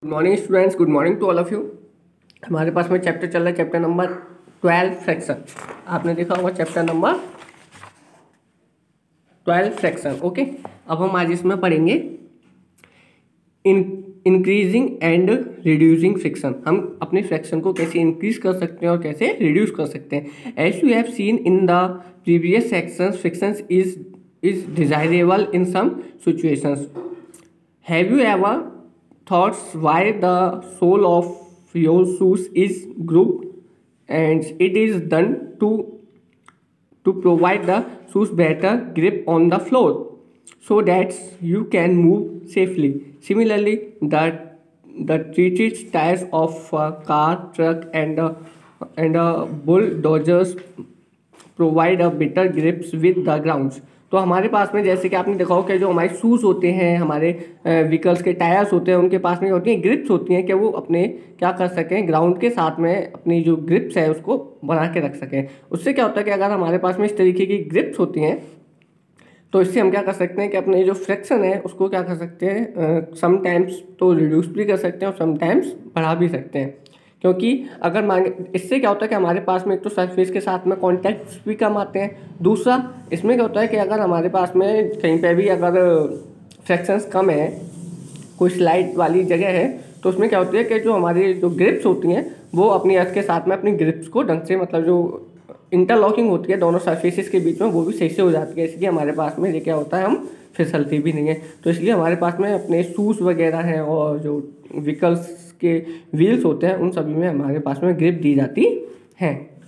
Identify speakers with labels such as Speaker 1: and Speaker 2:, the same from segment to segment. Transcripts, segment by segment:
Speaker 1: Good morning students, good morning to all of you. हमारे पास में चैप्टर चल रहा है, चैप्टर नंबर 12 फ्रैक्शन। आपने देखा होगा चैप्टर नंबर 12 फ्रैक्शन। ओके, अब हम आज इसमें पढ़ेंगे इंक्रीजिंग एंड रिड्यूसिंग फ्रिक्शन। हम अपने फ्रैक्शन को कैसे इंक्रीज कर सकते हैं और कैसे रिड्यूस कर सकते हैं। As you have seen in the previous sections, friction is desirable in some situations. Have you ever thoughts why the sole of your shoes is grooved, and it is done to provide the shoes better grip on the floor so that you can move safely. Similarly, the treated tires of a car, truck, and bulldozers provide a better grips with the grounds. तो हमारे पास में जैसे कि आपने देखा हो कि जो हमारे शूज़ होते हैं, हमारे व्हीकल्स के टायर्स होते हैं, उनके पास में होती हैं ग्रिप्स होती हैं कि वो अपने क्या कर सकें, ग्राउंड के साथ में अपनी जो ग्रिप्स है उसको बना के रख सकें। उससे क्या होता है कि अगर हमारे पास में इस तरीके की ग्रिप्स होती हैं तो इससे हम क्या कर सकते हैं कि अपने जो फ्रिक्शन है उसको क्या कर सकते हैं, समटाइम्स तो रिड्यूस भी कर सकते हैं और समटाइम्स बढ़ा भी सकते हैं। क्योंकि अगर मान, इससे क्या होता है कि हमारे पास में एक तो सरफेस के साथ में कॉन्टैक्ट्स भी कम आते हैं। दूसरा इसमें क्या होता है कि अगर हमारे पास में कहीं पे भी अगर फ्रैक्शंस कम है, कोई स्लाइड वाली जगह है, तो उसमें क्या होती है कि जो हमारी जो ग्रिप्स होती हैं वो अपनी अर्थ के साथ में अपनी ग्रिप्स को ढंग से, मतलब जो इंटरलॉकिंग होती है दोनों सरफेसेस के बीच में, वो भी सही से हो जाती है। इसलिए हमारे पास में ये क्या होता है, हम फिसलती भी नहीं है। तो इसलिए हमारे पास में अपने शूज़ वगैरह हैं और जो व्हीकल्स के व्हील्स होते हैं उन सभी में हमारे पास में ग्रिप दी जाती है।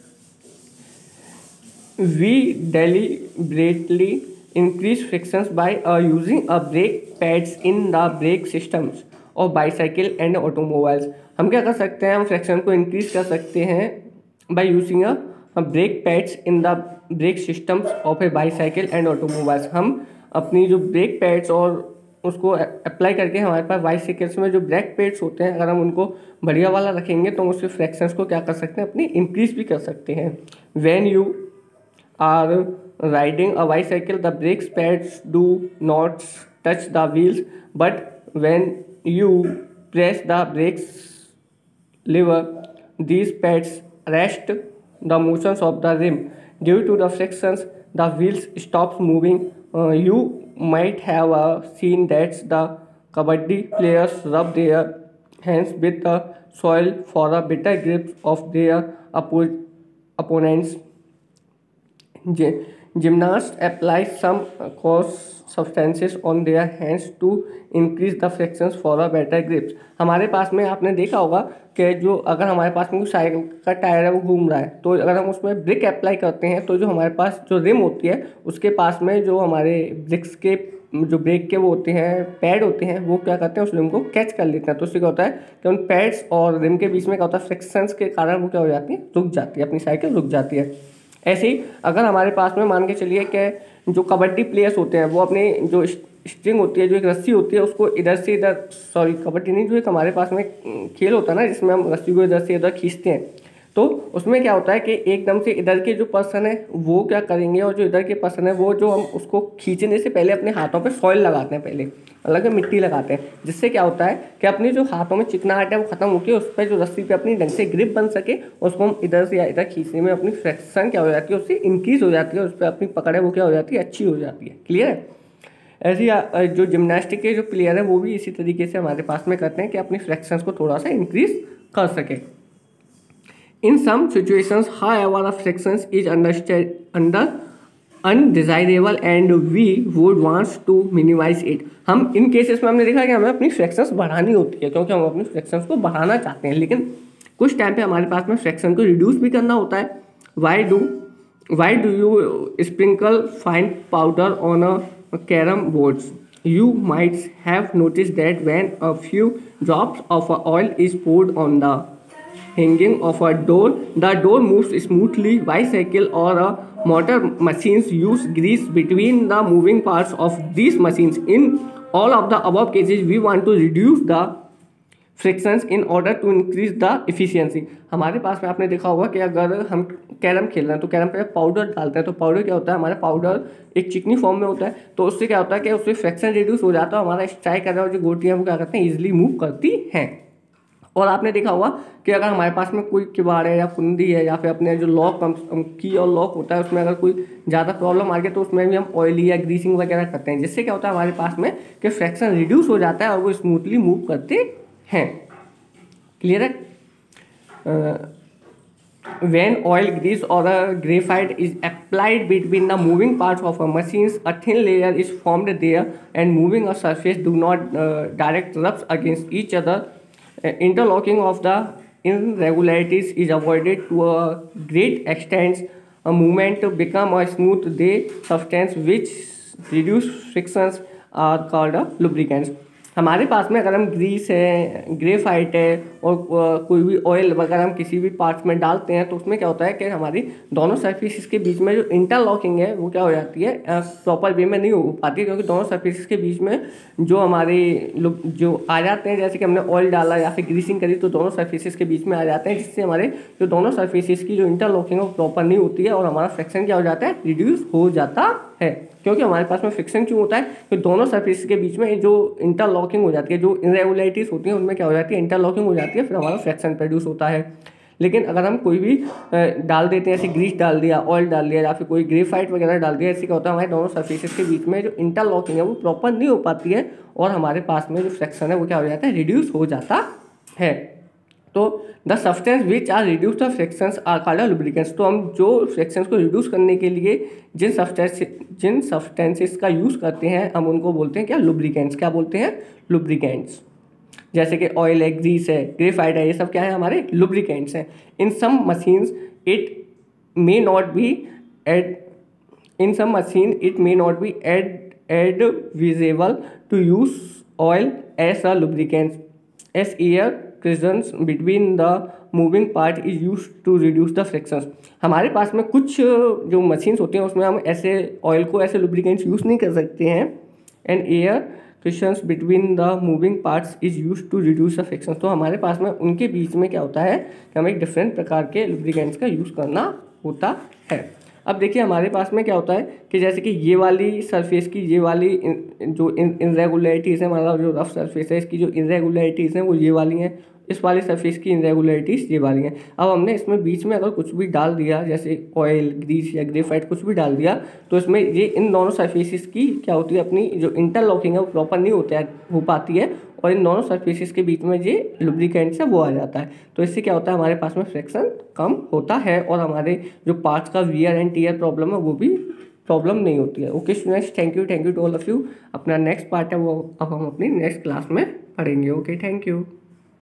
Speaker 1: We deliberately increase frictions by using a brake pads in the brake systems और बाईसाइकिल एंड ऑटोमोबाइल्स। हम क्या कर सकते हैं, हम फ्रिक्शन को इंक्रीज कर सकते हैं by using a brake pads in the brake systems of a bicycle and automobiles. हम अपनी जो ब्रेक पैड्स और उसको अप्लाई करके हमारे पास बाईसाइकिल्स में जो ब्रेक पैड्स होते हैं, अगर हम उनको बढ़िया वाला रखेंगे तो उसके फ्रैक्शंस को क्या कर सकते हैं, अपनी इंक्रीज भी कर सकते हैं। When you are riding a bicycle the brake pads do not touch the wheels, but when you press the brakes lever these pads arrest the motions of the rim. Due to the frictions, the wheels stops moving. You might have seen that the kabaddi players rub their hands with the soil for a better grip of their opponents. Gymnasts apply some coarse substances on their hands to increase the frictions for a better grips. हमारे पास में आपने देखा होगा कि जो अगर हमारे पास में कोई साइकिल का टायर है वो घूम रहा है, तो अगर हम उसमें ब्रिक अप्लाई करते हैं तो जो हमारे पास जो रिम होती है उसके पास में जो हमारे ब्रिक्स के जो ब्रेक के वो होते हैं पैड होते हैं, वो क्या करते हैं, उस रिम को कैच कर लेते हैं। तो उससे क्या होता है कि उन पैड्स और रिम के बीच में क्या होता है, फ्रिक्शंस के कारण वो क्या हो जाती है, रुक जाती है, अपनी साइकिल रुक जाती है। ऐसे ही अगर हमारे पास में मान के चलिए कि जो कबड्डी प्लेयर्स होते हैं वो अपने जो स्ट्रिंग होती है, जो एक रस्सी होती है, उसको इधर से इधर, सॉरी कबड्डी नहीं, जो एक हमारे पास में खेल होता है ना जिसमें हम रस्सी को इधर से इधर खींचते हैं, तो उसमें क्या होता है कि एकदम से इधर के जो पर्सन है वो क्या करेंगे, और जो इधर के पर्सन है वो जो हम उसको खींचने से पहले अपने हाथों पे सॉइल लगाते हैं, पहले अलग मिट्टी लगाते हैं, जिससे क्या होता है कि अपने जो हाथों में चिकनाहट है वो खत्म होकर उस पर जो रस्सी पे अपनी ढंग से ग्रिप बन सके, उसको हम इधर से या इधर खींचने में अपनी फ्रिक्शन क्या हो जाती है, उससे इंक्रीज हो जाती है, उस पर अपनी पकड़ है वो क्या हो जाती है, अच्छी हो जाती है। क्लियर है। ऐसे ही जो जिम्नास्टिक के जो प्लेयर है वो भी इसी तरीके से हमारे पास में करते हैं कि अपनी फ्रैक्शंस को थोड़ा सा इंक्रीज कर सके। In some situations, however, a friction is undesirable and we would want to minimize it. हम इन केसेस में हमने देखा कि हमें अपनी फ्रैक्शंस बढ़ानी होती है, क्योंकि हम अपनी फ्रैक्शंस को बढ़ाना चाहते हैं, लेकिन कुछ टाइम पे हमारे पास में फ्रैक्शन को रिड्यूस भी करना होता है। Why do you sprinkle fine powder on a carom boards? You might have noticed that when a few drops of oil is poured on the hanging of a door, the door moves smoothly. Bicycle or a motor machines use grease between the moving parts of these machines. In all of the above cases, we want to reduce the frictions in order to increase the efficiency. हमारे पास में आपने देखा होगा कि अगर हम carrom खेल रहे हैं तो कैरम पे पाउडर डालते हैं, तो पाउडर क्या होता है, हमारा पाउडर एक चिकनी फॉर्म में होता है, तो उससे क्या होता है कि उससे फ्रैक्शन रिड्यूस हो जाता है, हमारा स्ट्राइक कर रहा है, जो गोटियाँ वो क्या करते हैं, ईजिली मूव करती हैं। और आपने देखा होगा कि अगर हमारे पास में कोई किवाड़ है या कुंडी है या फिर अपने जो लॉक की और लॉक होता है उसमें अगर कोई ज़्यादा प्रॉब्लम आ गई तो उसमें भी हम ऑयली या ग्रीसिंग वगैरह करते हैं, जिससे क्या होता है हमारे पास में कि फ्रैक्शन रिड्यूस हो जाता है और वो स्मूथली मूव करते हैं। क्लियर है? When oil, grease or a graphite is applied between the moving parts of a machine, a thin layer is formed there and moving a surface do not direct rubs against each other. Interlocking of the irregularities is avoided to a great extent. A movement become a smooth day substance which reduce frictions are called a lubricants. हमारे पास में अगर हम Greece है, graphite है और कोई भी ऑयल वगैरह हम किसी भी पार्ट्स में डालते हैं तो उसमें क्या होता है कि हमारी दोनों सरफेसिस के बीच में जो इंटरलॉकिंग है वो क्या हो जाती है, प्रॉपर वे में नहीं हो पाती, क्योंकि दोनों सरफेसिस के बीच में जो हमारे जो आ जाते हैं, जैसे कि हमने ऑयल डाला या फिर ग्रीसिंग करी तो दोनों सरफेसिस के बीच में आ जाते हैं, जिससे हमारे जो दोनों सरफेसिस की जो इंटरलॉकिंग है वो प्रॉपर नहीं होती है और हमारा फ्रिक्शन क्या हो जाता है, रिड्यूस हो जाता है। क्योंकि हमारे पास में फ्रिक्शन क्यों होता है, तो दोनों सरफेस के बीच में जो इंटरलॉकिंग हो जाती है, जो इरेगुलरिटीज होती हैं उनमें क्या हो जाती है, इंटरलॉकिंग हो जाती है, फिर हमारा फ्रिक्शन प्रोड्यूस होता है। लेकिन अगर हम कोई भी डाल देते हैं, ऐसे ग्रीस डाल दिया, ऑयल डाल दिया या फिर कोई ग्रेफाइट वगैरह डाल दिया, इससे क्या होता है हमारे दोनों सरफेसेस के बीच में जो इंटरलॉकिंग है वो प्रॉपर नहीं हो पाती है और हमारे पास में जो फ्रिक्शन है वो क्या हो जाता है, रिड्यूस हो जाता है। तो the substance which are reduce the frictions are called lubricants. तो हम जो फ्रिक्शंस को रिड्यूस करने के लिए जिन सब्सटेंसेस का यूज़ करते हैं हम उनको बोलते हैं क्या, लुब्रिकेंट्स। क्या बोलते हैं, लुब्रिकेंट्स। जैसे कि ऑयल है, ग्रीस है, ग्रेफाइट है, ये सब क्या है, हमारे लुब्रिकेंट्स हैं। In some machines it may not be advisable to use oil as a lubricant as air cushions between the moving part is use to reduce the frictions. हमारे पास में कुछ जो मशीन्स होती हैं उसमें हम ऐसे ऑयल को ऐसे लुब्रिकेंट्स यूज़ नहीं कर सकते हैं। And air cushions between the moving parts is use to reduce the frictions. तो हमारे पास में उनके बीच में क्या होता है कि हमें एक डिफरेंट प्रकार के लुब्रिकेंट्स का यूज़ करना होता है। अब देखिए हमारे पास में क्या होता है कि जैसे कि ये वाली सरफेस की ये वाली जो इनरेगुलरिटीज़ है, मतलब जो रफ सरफेस है इसकी जो इनरेगुलरिटीज़ हैं वो ये वाली हैं, इस वाली सरफेस की इनरेगुलरिटीज़ ये वाली हैं। अब हमने इसमें बीच में अगर कुछ भी डाल दिया, जैसे ऑयल, ग्रीस या ग्रेफाइट कुछ भी डाल दिया, तो इसमें ये इन दोनों सरफेसेस की क्या होती है, अपनी जो इंटरलॉकिंग है वो प्रॉपर नहीं हो पाती है और इन दोनों सरफेसेस के बीच में ये लुब्रिकेंट्स है वो आ जाता है। तो इससे क्या होता है, हमारे पास में फ्रिक्शन कम होता है और हमारे जो पार्ट्स का वियर एंड टियर प्रॉब्लम है वो भी प्रॉब्लम नहीं होती है। Okay students, thank you to all of you. अपना नेक्स्ट पार्ट है वो अब हम अपनी नेक्स्ट क्लास में पढ़ेंगे। Okay, thank you.